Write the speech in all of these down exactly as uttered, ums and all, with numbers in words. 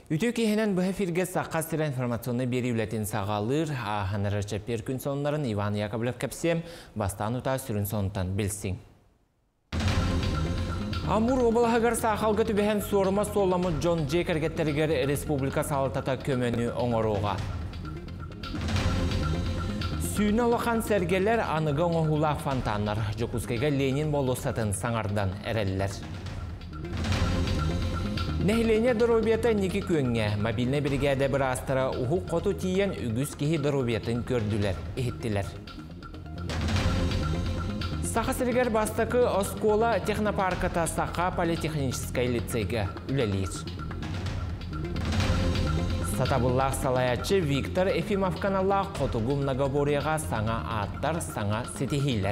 Ütü kehenen bu efirge saqqa sıra informasyonu beri ületin sağalır, ahınırı çepir gün sonların Ivan Yakovlev kapsem, bastan uta sürün sonundan bilsin. Amur obalahagar sağalgı tübehen sorma solamı John J. Kergetteriger Respublika Sağlıtata kömönü oңoruğa. Suyuna lokan sergeler anıga oңohulaq fantanlar, Jokuskayga Lenin bolosatın sanardan ereller. Nehlenye dorobiyata niki köңe, mobilne brigade bir astara uhu qotu tiyen ügüz kihi dorobiyatın gördüler, ehittiler. Saqa siriger bastakı Oskola Технопарката Saqa Политехнической лицейге ülelir. Satabullah salayatçı Viktor Efimov kanalla qotugum nagaboriyaga sana attar, sana setihiler.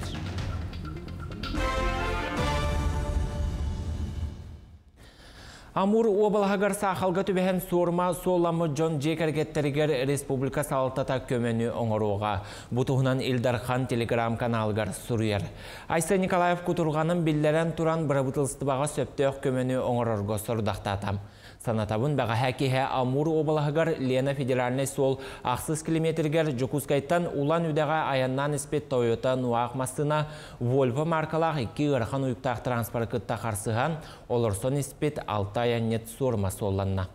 Amur obalahagar sağalgı tübehen sorma solamı John J. Kergetteriger Respublika Sağlıtata kömönü oңoruğa. Butuğunan Ildarхан Telegram kanalgar suruyer. Aysa Nikolaev kuturganın billeren turan bırabıtılstıbağa söptök kömönü oңororgo sordaqtatam. Sanatabın bağa həkihe Amur obalahagar Lena Federalne sol ақсыз kilometrger Jokuskaytan ulan üdağa ayannan ispet Toyota Nuaq masına Volvo markalaq iki ırxan uyuktaq transportkıtta qarsıhan olurson ispet altı ayannet sorma sollanna.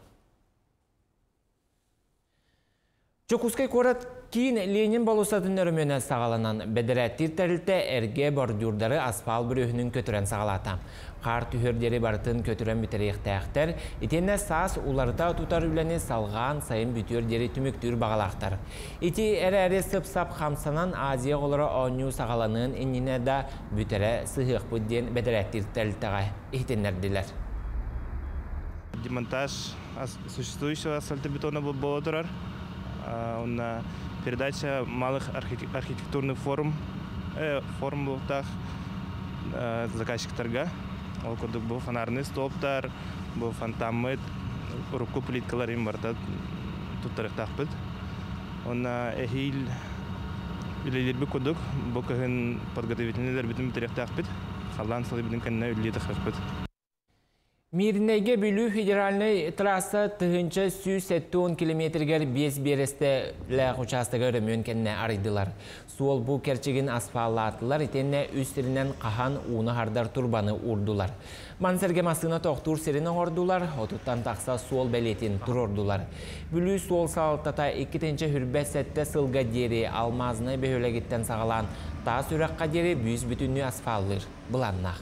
Jokuskay korat kiin Lenin balusatın örümöne sağalanan bederettir təriltə erge bordürləri asfal bürühünün kötüren sağalata. Qar tühörderi barıtın kötüren bitireyik təxtər, itenne sas ularıta tutar üleni salğan sayın bütür deri tümüktür bağalaqtar. İti ər-əri sıp-sap xamsanan Aziya olara onu sağalanın enine da bütere sığıq büddен bederettir təriltəға ihtinlerdiler. Демонтаж существующего асфальтобетона был турар. Он передача малых архитектурных форм, э, форм был так э, заказчиктарга. Ол курдук был фонарный столбтар, был фонтамы, руку плиткаларым барда туттарык такпыт. Он эхил үлелерби курдук, бу кыгын подготовительныйлар бүтүн битерек такпыт. Халлан салы бүтүн канна үлелер такпыт. Mirnege bülü federalny trassa tığınca yüz on kilometrger beş bereste lağ uçastığı mümkenne arıdılar. Sol bu kerçegin asfallatlılar itenne üsterinden qahan uğunu hardar turbanı urdular. Mansergemasına toqtur serine ordular, otuttan taqsa sol beletin turordular. Bülü sol sağaltata ikitençe hürbesette sılga deri almazını behöle gitten sağalan ta sürakka deri büyüz bütünlü asfallir bulannak.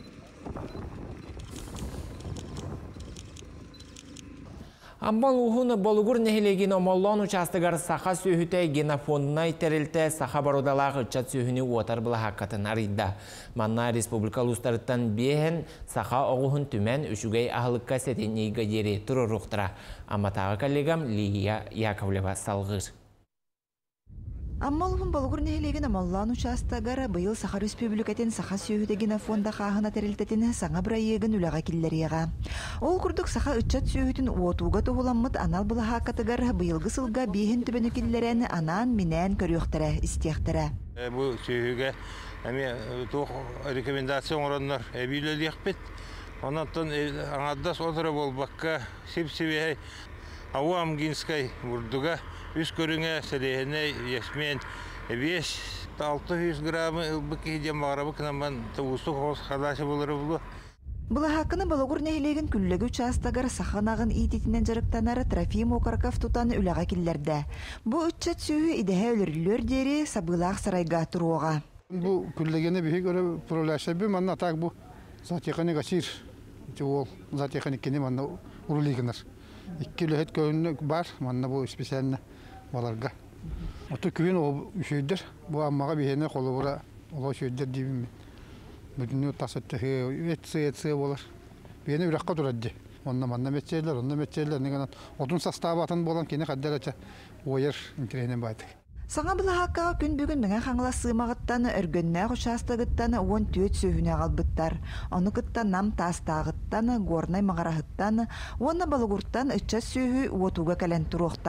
Ammal uğun bolugur nehilegin omollon uçastıgar saqa söhüte genofonduna iterilti saqa barodalaq uçat söhünü otar bula hakkatın arida. Manna Respublika Lustarıttan behen saqa oğuhun tümen üçügey ahılıkka seteniga deri tururuqtıra. Ama tağı kollegam Liya Yakovleva salgır. Аммалуһун болгур нехилеген амаллаан участагар быйыл Саха Республикатын Саха сүйүтеген фонда хаахына терилтетин саңа бырайыгын үлага киллерияга. Ол курдук Саха ыччат сүйүтүн уотууга тугуламмыт анал былахакатыгар быйылгы сылга биһин түбөнү киллерен анан минен көрүөхтере истиэхтере. Бу сүйүгө эми тух рекомендация оңороннор эбилелиэхпит. Онаттан аңаддас отура болбакка сип-сибей Ауамгинскай бурдуга үс көрүңө селехине ясмен беш-алты жүз грамм ылбыки дем барабы кынаман туусу хос хадашы болары булу. Булахакыны балогур нехилеген күллеги участагар саханагын иититинен жарыктанары Трофим Окарков тутан үлага киллерде. Бу үччат сүйү идеhe өлүрлөр дери сабылаак сарайга туруога. Бу күллегене бихи көрө пролашабы манна так бу затеханик гасир. Жол затеханик кене манна урулигенер. İki lühet köyünlük var, manna bu spesialne balarga. Otu köyün o şeydir, bu ammaga bir hene kolu bura, o şeydir diyeyim. Bütün tasattığı, etse etse olur. Bir hene ürakka duradı. Onunla manna metçeyler, onunla metçeyler. Ne kadar otun sastavatın bolan kene kadar açı oyar intirenen baydık. Саңа былахакка күн бүгін меңе хаңла сыымағыттан өргөннә құшастығыттан он төт сөйіне қалбыттар. Оны кыттан нам тастағыттан, горнай мағарахыттан, оны балығырттан үтчас сөйі уотуға кәлен тұруқтақ.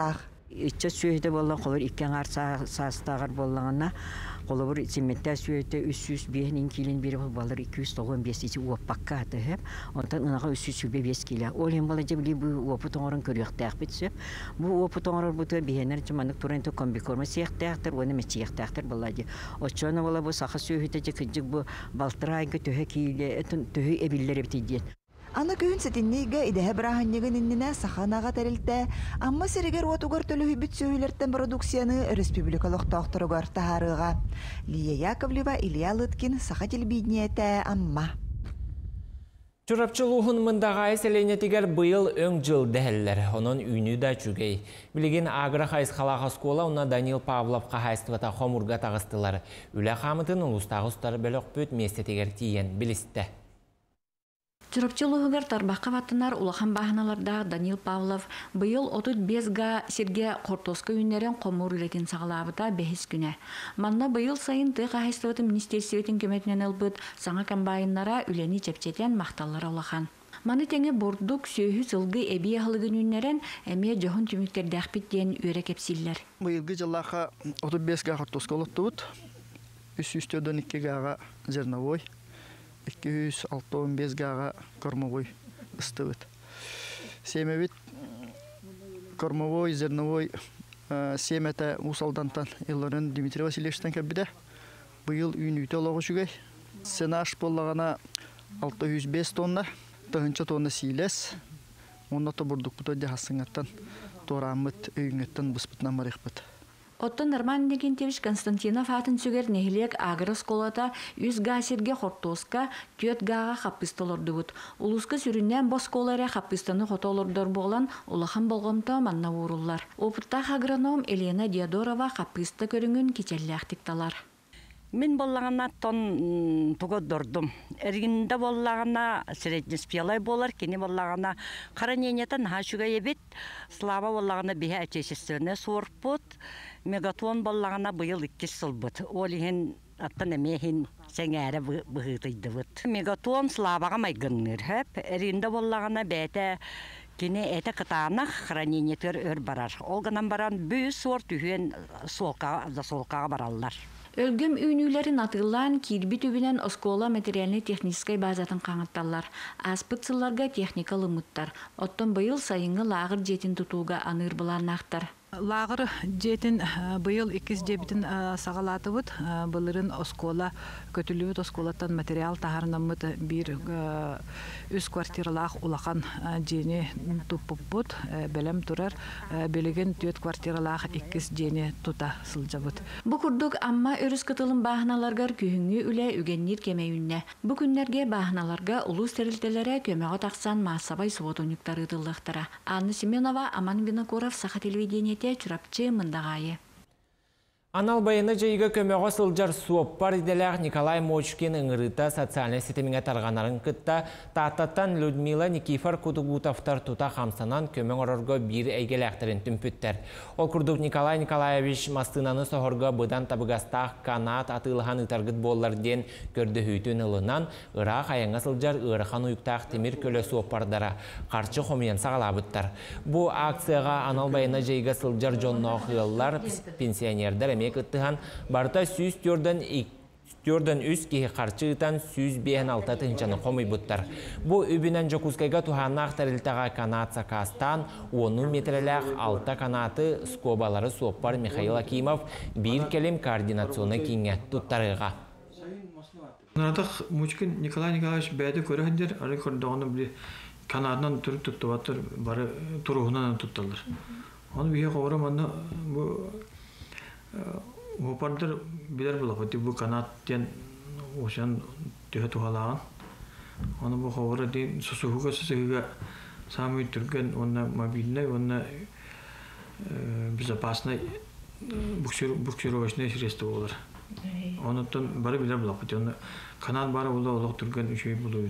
İçe süyede bollan kolor ikken ar sastağır bollağına kolor simetler süyede üç yüz birinin kilin biri balır iki yüz doksan beş içi uapakka atı hep. Ondan ınağa üç yüz beş kilo. Olayım balaca bili bu uapı toğrun körüyük tağbitse. Bu uapı toğrun butu bihenler çımanık turento kombikorma siyah tağtır, onu meçiyek tağtır balaca. O çoğuna bala bu sağa süyede çıkıcık bu baltırayın töhe kile, töhe ebilleri bitidiyen. Аны күйін сетіннейгі идеhe бұрағаннегін инніне саханаға тәрілті, амма серегер уатугар төлі хүбіт сөйлерттен продукцияны республикалық тоқтырығар тахарыға. Лия Яковлева, Илья Лыткин, саха телебидниеті амма. Чурапчылуғын мындағай селенетігер бұйыл өң жыл дәхеллер, оның үйні да жүгей. Білеген Агра Хайс қалаға скола, оны Данил Павлов қағайстывата қомырға тағыстылар. Үлі қамытын ұлыстағы ұстары бөлік бөт местетігер тиен білісті. Чурапчылуғығар тарбаққа ваттынар улахан бағыналарда Данил Павлов бұйыл отыз бес га Серге Қортосқа үйінерен қомур үлетін сағалабыта бәхіс күні. Манна бұйыл сайын тұй қағайстываты министерсиветин көметінен әлбіт саңа комбайыннара үлені чепчетен мақталар улахан. Маны тәңе бордук сөйі сылғы әбей ақылығын үйінерен әме жоғын түміктер дәқпет ден үйері кепсиллер. Бұйылғы жылаға отыз бес га Қортосқа олықты бұд, үш жүз екі гаға Зерновой. iki yüz altmış beş gaga Kormovoy ыстыбыт. Семевит Kormovoy, Зерновой, семете усалдантан Илорен Дмитрий Васильевичтен кәбіде. Бұйыл үйін үйті олығы жүгей. Сенаш болағана алты жүз бес тонна, тұхынча тонна сейлес. Онда тұбырдық бұты дясыңаттан, торамыт үйіңеттен бұспытынан марық бұт. Оттон Норман Никентьевич Константинов атын сүгер нехилек Агра сколата үз га Серге Қортосқа төт гага хаппыстолорды бұд. Улуска сүріннен бос коларе хаппыстаны хотолордор болан улахан болғымта манна уруллар. Опыттақ агроном Елена Диадорова хаппысты көріңін кечелләқтікталар. Мен боллағана тон тугоддордум. Эргинде боллағана среднеспелай болар, кені боллағана қараненетен хашуга ебет, слава боллағана бихе әчесестеріне сорпот, мегатон боллағана бұйыл иккес сылбыт. Олиген аттан әмейхен сәңәрі бұғытыйды бұд. Мегатон славаға майгынныр хөп, эргинде боллағана бәті кені әті қытанақ қараненетер өр барар. Олғанан баран бүй сор түйен солқаға баралар. Өлгім үйнүлерін атылан кирби түбінен оскола материальный техническай базатын қаңытталар. Аспытсыларға техникалы мұттар. Оттон бұйыл сайыңы лағыр жетін тұтуға аныр бұлан ақтар. Лағыр жетін бұйыл икіз жебітін сағалаты бұд. Бұлырын оскола көтілуіт осколаттан материал тағарынамыд бір үз квартиралақ улақан жені тұппып бұд. Бәлем тұрар бөліген төт квартиралақ икіз жені тұта сылжа бұд. Бұ күрдік амма өріс кытылын бағыналарғар күйіңі үлі үгеннер кемейінне. Бұ күннерге бағыналарға ұлыс тәрілтелері көмеға тақсан массабай суотуниктары дылықтыра. Анна Семенова, Аман Винокуров, Саха телевидениете чурапчы мындағайы. Анал байыны жайыға көмеға сылжар суоппар иделер Николай Мочкин ыңырыта социальный сетеміңе тарғанарын күтті таттаттан Людмила Никифор Кутугутовтар тута қамсанан көмең орорға бір әйгеләқтерін түмпіттер. Ол күрдік Николай Николаевич мастынаны соғырға бұдан табығастақ канат атылған ұтарғыт боллар ден көрді хүйтін ұлынан ұрақ аяңа сылжар ұрақан ұйықтақ темір көлі суоппардара қарчы қомиян сағалабыттар. Бұл акцияға анал байыны жайыға сылжар жонны оқиылар пенсионердер кыттыхан барта сүйіз түрден үз кейі қарчығытан сүйіз бейін алта тыңчаны қомай бұттар. Бұл үбінен жокускайға туханна ақтарылтаға канат сақастан он метреләқ алта канаты скобалары соппар Михаил Акимов бір келем координационы кеңе тұттарыға. Надақ Мучкин Николай Николаевич бәді көрігіндер, ары көрдіғаны біле канадынан түрік тұттываттыр, бары тұруғынан тұтталыр. Оны бейе қоғырым, оны Опардыр билер була хоть бу канаттен ошан төһө тухалаган. Аны бу ховора дин сусуга сусуга самый түрген онна мобильный, онна безопасный буксировочный средство болар. Онуттан бары билер була хоть оны канат бары була олог түрген үшөй булу.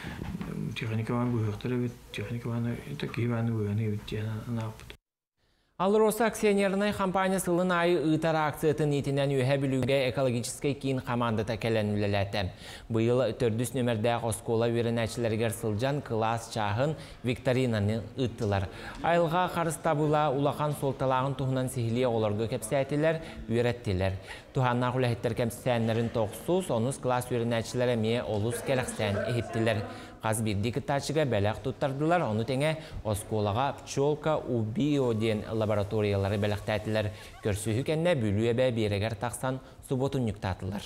Техника ван бу хактары бит, техника ван это кийваны бу яны бит яна. Алроса акционерной компания сылын айы ұйтар акциятын етінен үйе білуге экологический кейін командата кәлін үлеләті. Бұйыл төрдіс нөмірдәқ оскола верінәчілергер сылжан класс чағын викторинаны ұттылар. Айылға қарыстабыла улақан солталағын тұғынан сихилия оларға кәпсәтілер, үйреттілер. Туханна құләхеттер кәмсәнлерін тоқсус, оныз класс верінәчілері ме олыс кәліқсән ехіптілер. Қаз бірдегі тачыға бәләқ тұттардылар, оны тәңе осколаға пчолка убио ден лабораториялары бәләқтәтілер. Көрсүйі кәнне бүлі әбә берегер тақсан суботын нүктатылар.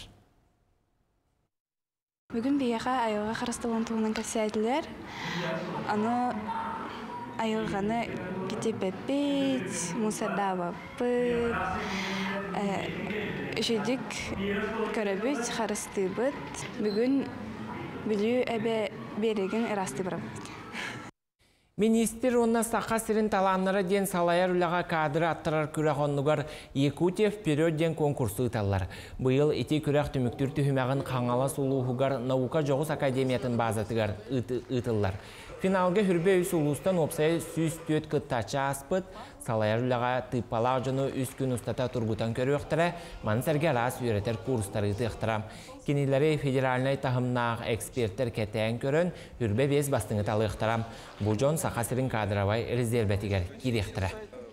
Бүгін бейеға айылға қарыстылын туғынан кәсәділер. Аны айылғаны кетеп әппет, мұсадава пыт, үшедік көрәбіт, қарысты бұт. Бүгін бүлі әбә береген әрасты барабыт. Министр онна сақа сирин таланнары ден салайар үліға кадры аттырар күрәқ оннығар Якутия вперед ден конкурсы ұталар. Бұйыл ете күрәқ түміктір түхімәғін қаңала сұлуғығар наука жоғыз академиятын базатығар ұтылар. Финалға хүрбе үс ұлыстан опсай сүз төт күттачы аспыт, салайар үліға тыппала жыны үс күн ұстата тұрғытан көрі өқтірі, мансәрге рас үйретер курстары ұтықтыра. Кенелері федеральный тағымнақ эксперттер кәтәйін көрін, хүрбе без бастыңы талы ұқтыра. Бұл жон сақасырын кадравай резервәтігер керектірі.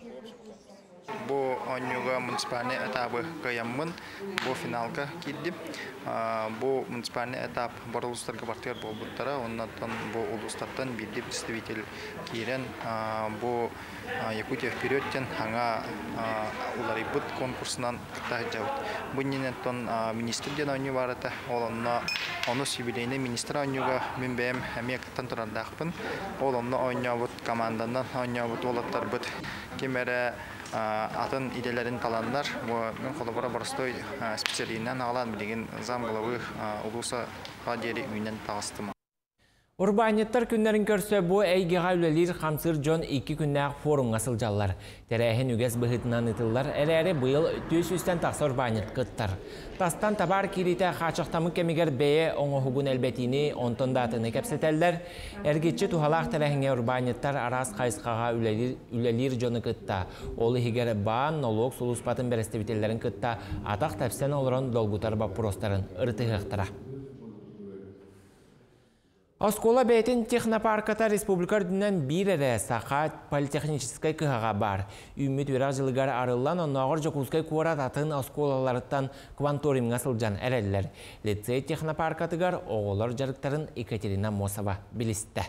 Бу онюга муниципальный этабы каяммын, бу финалга кидди. Бу муниципальный этап боролустарга бартыр болбуттара, оннан бу улустардан бирди представитель кирен, бу Якутия впередтен ханга уларыбыт конкурсынан кытажабыт. Бу ненеттон министр ден оню барата, олонно оны юбилейный министр онюга мünбем эмектен турардакпын. Олонно онябыт командандан онябыт олаттарбыт кемере атын иделерин таландар, мен қолыбыра барыстой специалийнен ағалан білеген зам головы ұлуса радиери үйінен тағыстымы. Урбанеттар күннерін көрсе бұ әйгеға үлелер қамсыр жон екі күннәқ форумға сылжалар. Тәрәхен үгәс бұғытынан ұтылар, әрі бұйыл төс үстен тақсы урбанет қыттар. Тастан табар кирите қачықтамы кемегер бәе оңы хугун әлбәтіні онтон датыны кәпсетәлдер. Әргетші тухалақ тәрәхенге урбанеттар арас қайсқаға үлелер жоны қытта. Олы хигер баан, налог, сұлыспатын бәрестебетелерін қытта атақ тәпсен олырын долгутар бапыростарын ұртығықтыра. Оскола бәйтін технопарката республикар дүнен бір әрі сақат политехническай кыхаға бар. Үміт өрақ жылығар арылан онағыр жокускай куарат атын осколаларыттан кванторимға сылжан әрәлілер. Лицей технопаркатығар оғылар жарықтарын Екатерина Мосова білісті.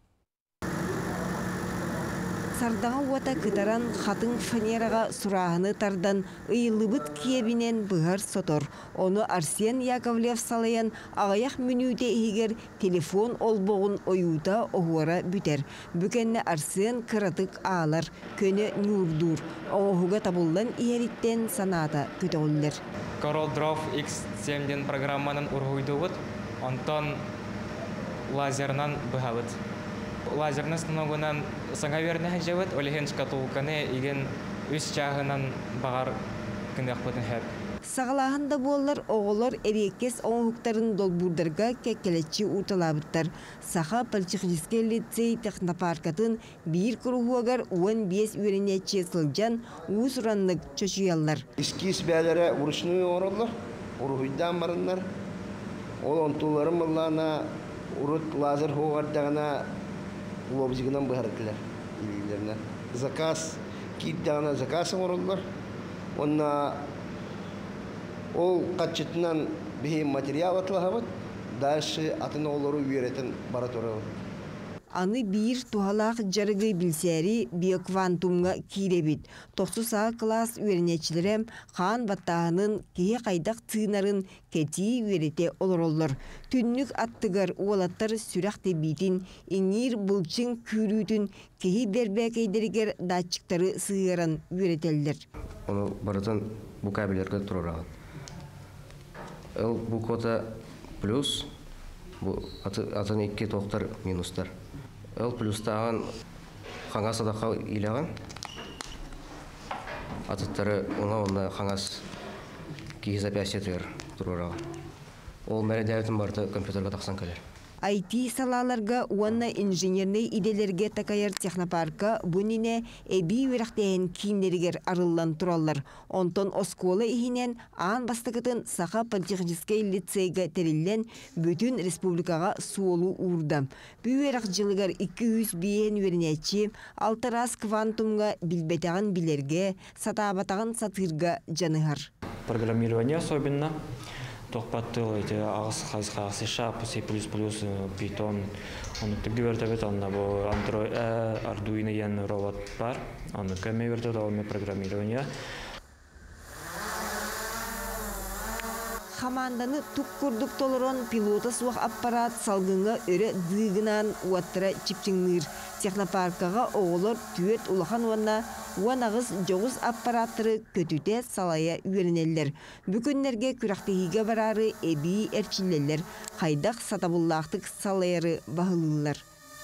Сардаға уата кытаран хатын фанераға сұрағыны тардан ыйлыбыт киебінен бұғар сотор. Оны Арсен Яковлев салаян ағаяқ мүнүйде егер телефон олбоғын ойута оғуара бүтер. Бүкенне Арсен кыратык ağlar, көне нюрдур. Оғуға табылдан иеріттен саната көтеғылыр. Корол Дров икс семь программанын ұрғойдуғыт, онтон лазернан бұғавыт. Лазерный станогынан саңа верне хәҗәвет, олеген шкатулканы иген үс чағынан бағар кіндек бұтын хәп. Сағалағында болар оғылар әрекес оңықтарын долбурдарға кәкелетші ұталабыттар. Саха политехнический лицей технопаркатын бір күрғуағар он бес үйренетші сылжан ұз ұранлық чөшуялар. Искис бәлері ұрышны оралар, ұрғыйдан барынлар. Ол онтулары мұллана ұрыт лазер хоғардағына лобзигынан бұхарықлар. Заказ, кейттағына заказ оралар. Онна ол қатшытынан бейін материал атылағабыд, дальше атын олары үйеретін баратурабыд. Аны бір тухалақ жарығы білсәрі биоквантумға кейребет. тоқсан саға класс үйерінетшілерім қан баттағының кеге қайдақ тыынарын кәті үйерете олар-олар. Түннік аттығар уалаттар сүрәқті бейтін, еңір бұлчың күрүтін кеге дәрбәкейдергер датчықтары сығырын үйеретелдер. Оны барытын бұл кабелерге тұрыраған. Ол бұл кота плюс, атын екі тоқтар минустар. Ол плюстаған қаңас адаққа илаған. Атыттары оңа-оңа қаңас кейіз апиасетер тұрыраған. Ол мәрі дәуітін барды компьютерға тақсан кәлер. ай ти салаларга уанна инженерный иделерге такайар технопарка бунине эби үрәхтәен кийимнеригер арыллан тураллар. Онтон оскола ихинен аан бастыгытын саха политехнический лицейга териллен бүтүн республикага суолу урда. Бүйерак жылыгар эки жүз биен вернечи алтырас квантумга билбетаган билерге сатабатаган сатырга жаныгар. Программирование особенно. Тохпаттыл эти агыс хайска C#, C++, Python. Он тегивертебет анна бу Android, Arduino ян робот бар. Аны кемевертебет алме программирование. Хаманданы тук курдук толорон пилота суак аппарат салгынга өрө дыгынан уаттыра чипчиңныр. Технопаркага оголор түет улахан уанна уанагыз жоғыз аппараттыры көтүте салая үйренелер. Бүкүннерге күрақтығыға барары эби эрчилелер. Хайдақ сатабуллақтық салайары бағылылар.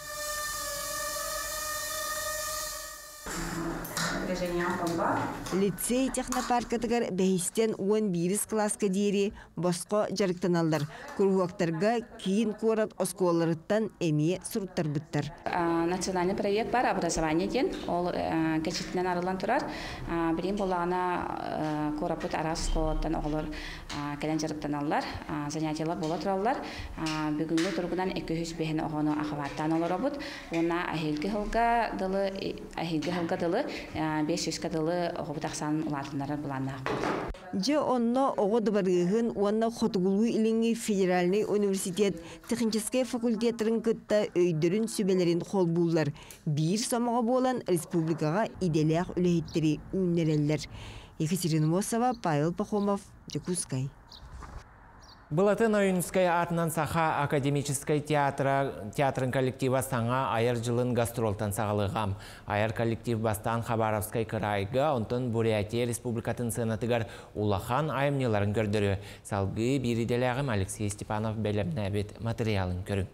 Лицей технопаркатыгар бәйістен он бирис класска дейірі босқо жарықтаналар. Күргуақтарға кейін көрат осколарыттан әмие сұруттар бұттар. Национальный проект бар, образование ден. Ол кәчеттінен арылан тұрар. Білейін болағына көрапыт арасқоттан оғылыр кәлен жарықтаналар. Занятиялар бола тұралар. Бүгінгі тұрғынан екі жүз бейін оғыны ақываттан олар обыд. Она ахилгі ғылға дылы беш жүз кадылы оғыбытақсан ұлатынлары бұланнақ. Же онно оғыды барығын, онна Хотугулу иліңі Федеральный университет технический факультеттерін күтті өйдірін сүбелерін қол бұллар. Бір самаға болан республикаға иделяқ үләйттері үннерелер. Екатерина Мосова, Павел Пахомов, Жекускай. Былатын Ойынская атынан саха академической театрын коллектива саңа айыр жылын гастролтан сағалығам. Айыр коллектив бастан Хабаровскай крайга, онтын Бурятия республикатын сынатыгар улахан айымнеларын көрдірі. Салғы бириделяғым Алексей Степанов бәлемнәбет материалын көрі.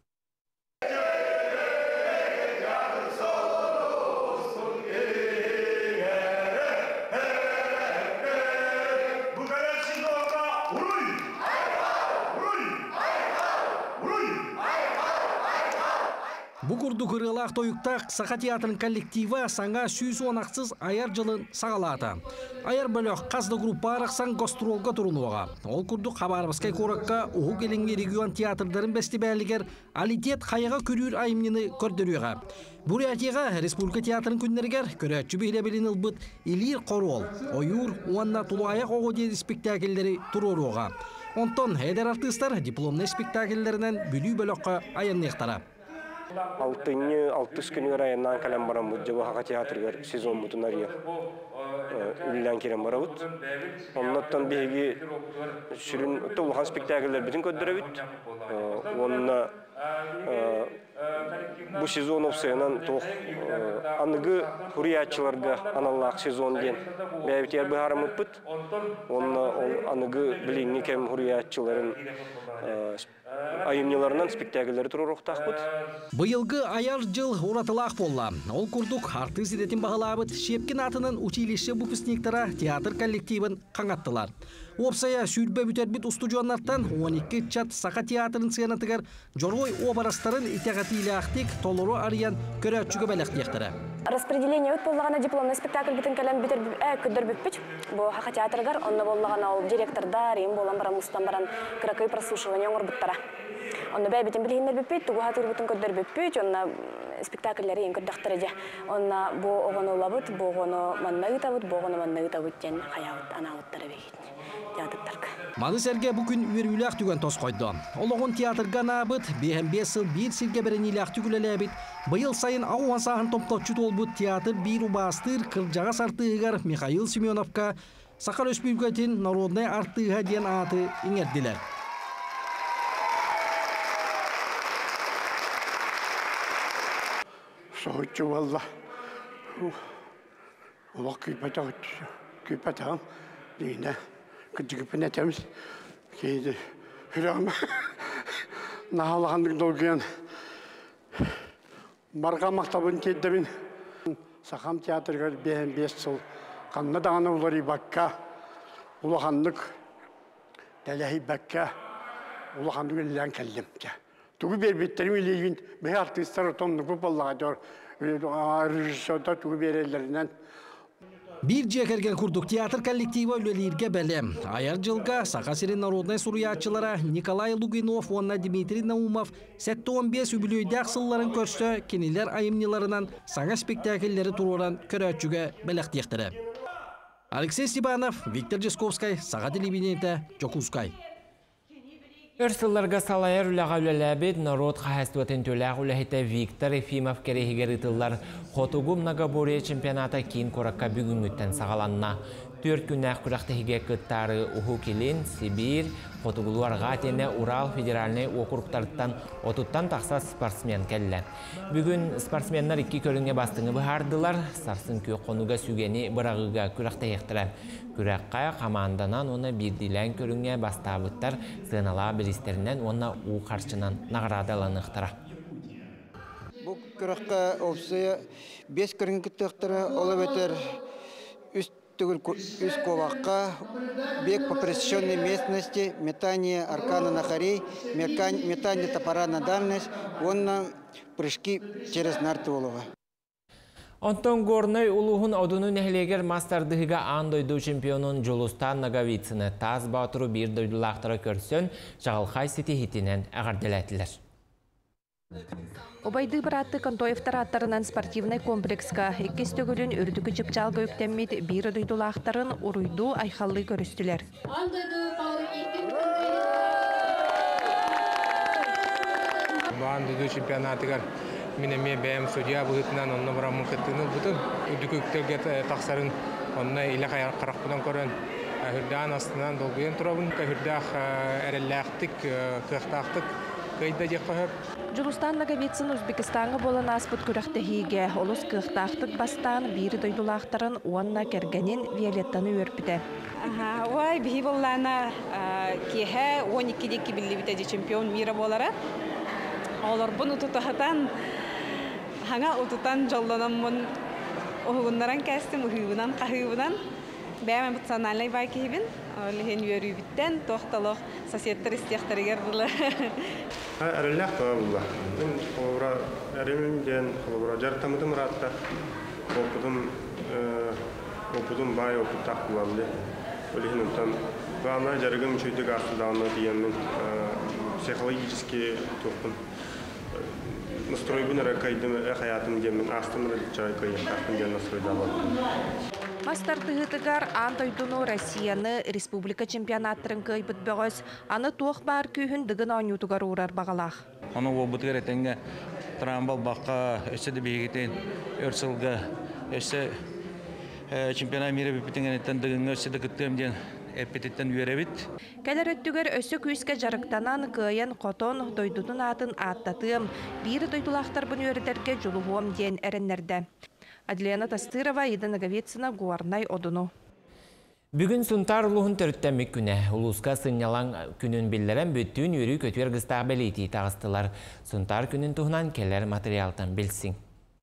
Бұқырды күрілақ тойықтақ Сақа театрын коллектива саңа сүйіз онақсыз аяр жылын сағалады. Аяр бөліқ қазды группа арақсан гастролға тұрынуға. Ол күрді Хабаровскай қораққа ұғы келінге регион театрдарын бәстебәлігер алитет қайыға көрір айымнені көрдіруға. Бурятияға республика театрын күннергер көрәтші бейлі білін ұлбыт Илир Қорол, ойыр, уанна тулаяқ оғы деді спектакелдері тұруға. Онтон әдер артыстар дипломны спектакелдерінен бүлі бөліққа аяннықтара. Алтыны алтыс күнігер айынан кәлем барам бұд, жабы хақа театргер сезон бұтын ария үлілен керен бара бұд. Оннаттан бейге сүрін ұлған спектакелер бітін көддірі бұд. Онына бұл сезон опсайынан тоқ анығы хуриятчыларға аналлақ сезон ден бәйбітер бұхарымыт бұд. Онына анығы біліңі кәм хуриятчыларын айымнеларынан спектакелдері тұрыр оқтақ бұд. Бұйылғы аяр жыл ұратылақ болла. Ол күрдік артыз едетін бағалабыд Шепкин атының училище выпускниктара театр коллективін қаңаттылар. Опсая сүрбе бүтербіт устудионнарттан он екі чат Сақа театрын сыянатығар жорғой обарастарын итеғатилі ақтик толыру ариян көрәтшігі бәліқтектірі. Распределение өт болғана дипломный спектакль бітін кәлем бітер күдір бүппіч. Бұл Хақа театргар, онны болғана ол директордар, ем болан баран, мұстан баран, кіракай прослушивание оңыр бұттара. Онны бәй бітін білгендер бүппіт, туғы хатыр бұтын көддір бүппіч, онна спектакльлері ең көрдіқтір еде. Онна бұл оғыны олабыт, бұл оғыны манна ұйтабыт, бұл оғыны манна ұйтабыт ден қаяғыт, анағыттары бейгетін. Маны сәрге бүкін үйеріләқ түген тос қойды. Олығын театрға набыт, бейхен бес сыл бір сілге бірініләқ түгілі әбіт. Бұйыл сайын ауан сағын томтатчы толбыт театр бір убастыр қыржаға сартығығар Михаил Семеновқа Сақа Республикатын народный артыға ден аты еңерділер. Соғытшы валла. Олақ күйпатағым дейіне. Күттігі пінетеміз, кейді хүрағыма нағалағандың долгиян барға мақтабын кейдімін. Сақам театрға бейін бес сыл қанна дағаны олары баққа, ұлағандық дәләхи баққа, ұлағандық әлілен кәлдім. Тугу бербеттерим илейгин бе артисттар тоннугу боллагадор. Режиссерда тугу берелеринен. Бир жекерген курдук театр коллектива үлелерге бәлем. Аяр жылга Саха-Сирин народный суруячылара Николай Лугинов, онна Дмитрий Наумов сәтті он бес үбілүйдәк сылларын көрсі кенелер айымнеларынан саңа спектакльлері туруран көрәтчүге бәләқтектірі. Алексей Степанов, Виктор Жесковскай, Саха телевидениеті, Жокускай. Өрсылларға салайар үліға үлеләбет народ қағастуатын төләғ үләхеті Виктор Ефимов керехігер ұтылар Хотугу Многоборье чемпионата кейін қораққа бүгін өттен сағаланна. Төрт күнәқ күрақтығыге күттары Уху Келин, Сибир, Хотугулу Арғатене, Урал федеральный округтарыттан отуттан тақса спортсмен кәлі. Бүгін спортсменнар екі көріңе бастыңы бұхардылар, сарсын көй қонуға сүгені бірағыға күрақтық ектірі. Күрәққа команданан оны бірділән көріңе бастабыттар сығынала білістерінен оны у қаршынан нағырадаланықтыра. Бұл күрәққа опсыя бес көріңе күттіқтірі олы бәтер үст Үз коваққа бег по пресеченной местности, метание аркана на хорей, метание топора на дальность, он на прыжки через нарты олова. Онтон горной улуғын одунun әхлегер мастардығыға андойду чемпионын Жолустан Нагавицыны таз баутыру бір дойдулақтыра көрсен, жағылқай сети хитінен әғарделәтілер. Обайды біратты Контоевтар аттарынан спортивный комплекска еккес төгілін үрдігі жіпчалғы өктеммет бір дойдулақтарын ұруйду айқаллы көрістілер. Андойду чемпионатығар менеме бәйім судья бұғытынан онына бұрамын қыттыны бұтын үдікөктерге тақсарын онына илі қарақпыдан көрін. Хүрдіған астынан долғыен тұрабын, хүрдіғ әрелләқтік, қықтақтық қайда дек қағып. Жолустан Нагавицын Өзбекистанға болан аспыт күрәқтіхиге, олыс қықтақтық бастан бір дойдулақтарын уанна кергенін Виолеттаны өрпіді. Ой, бігі боллана кеге он екі-декі білі бітеді чемпион мира болары. Олар бұны тұтағытан, хаңа ұтытан жолданамын оғынларан кәстім, ұғығынан, қағығынан. Бәймен бұтсаналай бай кейбін, олығын өрі біттен, тоқталық сосеттер істияқтарығар бұлы. Әрілләқ тұға бұлла. Қолыбыра әрімден, қолыбыра жартамыдым ратта, опудым бай опыттақ бұланды. Олығын ұттан, ғана жарығым үшүйдік астыдағына дейенмен психологически тоқпын. Настройбын әрәкайдым әқаятым демен, астымыр жайқайын, ақтым ден настройда балды. Мастардығытығар андойдуну Россияны республика чемпионаттырын көйбіт бөғыз, аны туық бар күйін дығын ойнутығар ұрар бағалақ. Оны обытығар әтенге трамбал баққа өседі бейгетен өрсілгі өсі чемпионат мира біпітінген әттен дығын өседі күттемден әппететтен үйеребіт. Кәлер өттігер өсі күйіске жарықтанан күйен қотон дойдудың атын аттатым, бір дойдулақтар бұн үйердерге жолуғуам ден әрінлерді. Адлена Тастырова, Ида Наговицына, Гуарнай Одуну. Бүгін сұнтар ұлығын түрттәмік күні. Улуска сыңнялан күнін білдерен бүттіін үрі көтвер ғыстақ бәлейті тағыстылар. Сұнтар күнін тұғынан келер материалтан білсің.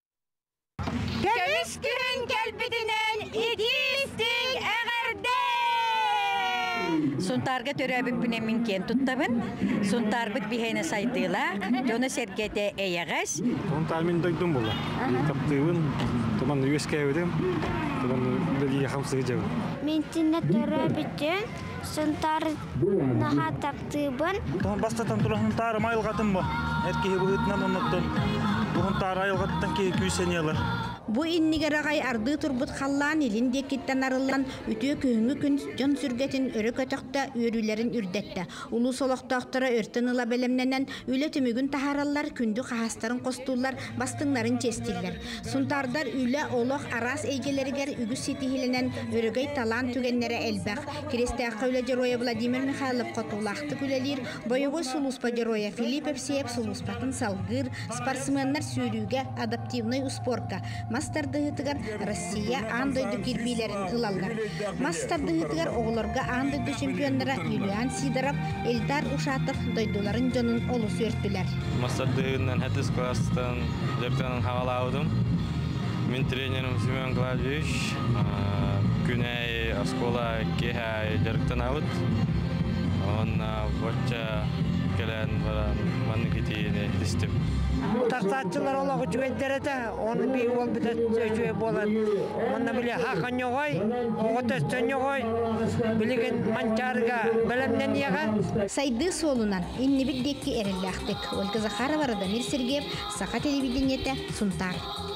Көміш күн кәлбітінен идістің әғірді! Сұнтарға төрәбік бүнемін кен тұттабын. Сұнтар бұт бігейні сайдыла, жоны сергеті әйіғыз. Сұнтар мен дойдым болы. Таптығын, тұман өске өдім, тұман білі яқамсығы жауы. Мен тінне төрәбітін, сұнтар наға таптығын. Тұман бастатан тұрағын тары майылғатын бұ. Әркеге бұғытынан оныттын. Бұғын тары айылғаттан кей күйсенелер. Бу иннигер агай арды турбут халлан илинде киттен арылан үтө көңү күн жон сүргетин өрө көтөктө өрүлөрүн үрдетти. Улуу солоктоктора өртөнүла белемненен үлө түмүгүн тахараллар күндү кахастарын костуулар бастыңнарын честиллер. Сунтардар үлө олох арас эйгелергер үгүс ситихиленен өрөгөй талан түгеннере элбак. Крестеакка үлө Героя Владимир Михайлов котулакты күлелир, боевой сулуспа Героя Филипп Евсеев сулуспатын салгыр, спортсменнер сүйрүүгө адаптивный успорка. Мастардыгытыгар Россия андойду кирбилерин ылаллар. Мастардыгытыгар оғылорга андойду чемпионнара Юлиан Сидоров, Эльдар Ушатов дойдуларын жонун олус өрттүлер. Мастардыгытынан хэтис класстан жертанын хавалаудым. Мен тренерім Семен Гладович. Күнәй оскола кеха жертан аут. Он воча келен баран маны кетейін истем. Тартатчылар олағы жүгендереді, оны бей ол біті жүге болады. Оны біле хақын жоғай, оғытыстын жоғай, білеген манчарга білімнен еға. Сайды солунан инни биддекки эреллахтык. Ольга Захарова, Радамир Сергеев, Саха телевидениете, Сунтар.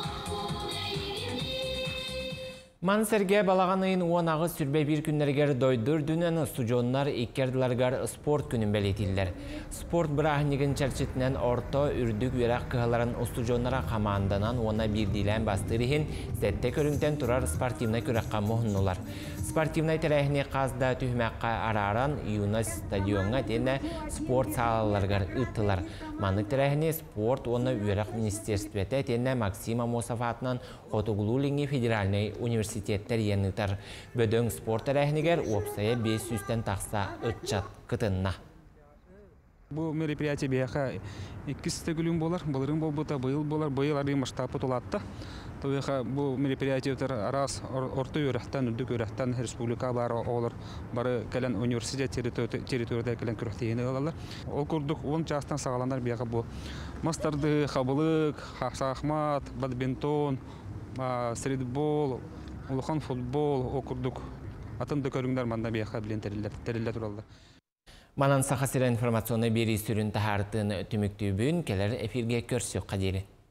Ман Серге балағанайын уанағы сүрбе бір күннергер дойдыр дүнен студионлар иккерділаргар спорт күнін бәлетілдер. Спорт бірағынеген чәрчетінен орто үрдік верақ кығаларын студионлара қаманданан уана бірдейлен бастырығын зәтте көріңтен тұрар спортивна көріққа мұхыннулар. Спортивна тәрәхіне қазда түймәққа араран юна стадионға тені спорт салаларгар ұттылар. Маны тәрәхіне спорт оны верақ министерстветі тені Максима Мосафатынан Хотугулулинги федеральный университеттер енітар. Бөдөң спорт тәрәхінегер опсая бес жүзден тақса ұтчат кытынна. Бұл мероприятие бияқа иккісті күлін болар, бұлырын бол бұта бұйыл болар, бұйыл ары масштабы толатты. Бұл мероприятиятар арас орты өріқтен, үрдік өріқтен республика бары олар, бары кәлін университет территорияда кәлін күріқтейіні алалар. Ол күрдік он частан сағаландар бияқа бұл мастарды, қабылық, шахмат, бадминтон, стритбол, улухан футбол, окурдук атымды көріңдер манда бияқа білен тәрелі туралды. Манан сақасыра информационы бері сүрін тахартын түміктүү бүгін келер эфирге көрсек қадері.